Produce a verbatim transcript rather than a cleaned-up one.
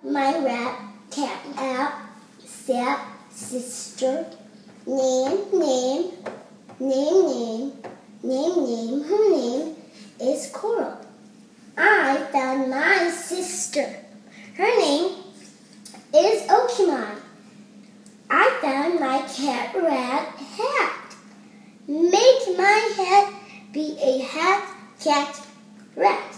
My rat, cat, app, step, sister, name, name, name, name, name, name. Her name is Coral. I found my sister. Her name is Okemai. I found my cat, rat, hat. Make my hat be a hat, cat, rat.